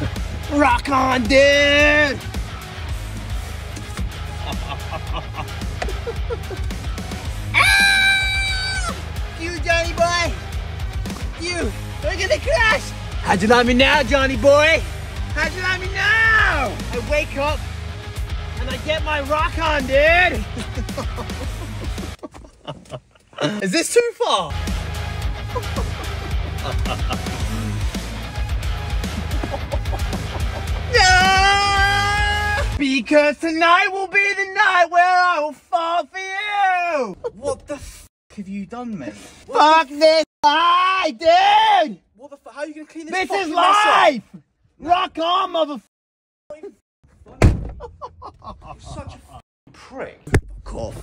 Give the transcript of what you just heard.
Rock on, dude! Ah! You, Johnny boy! You! We're gonna crash! How'd you like me now, Johnny boy? How'd you like me now? I wake up and I get my rock on, dude! Is this too far? No! Because tonight will be the night where I will fall for you! What the f have you done, mate? Fuck this lie, dude! What the f? How are you gonna clean this? This fucking is mess up? life! Rock on, motherfucker! Such a prick. Cough.